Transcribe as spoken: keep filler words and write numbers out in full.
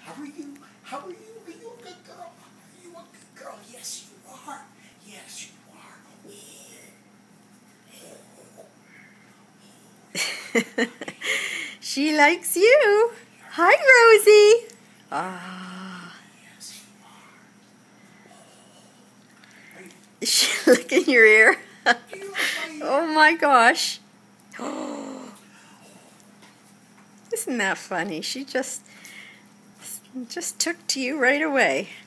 How are you? How are you? Are you a good girl? Are you a good girl? Yes, you are. Yes, you are. She likes you. Hi, Rosie. Ah. Yes, you are. Is she licking your ear? Do you like my ear? Oh my gosh. Isn't that funny? She just just took to you right away.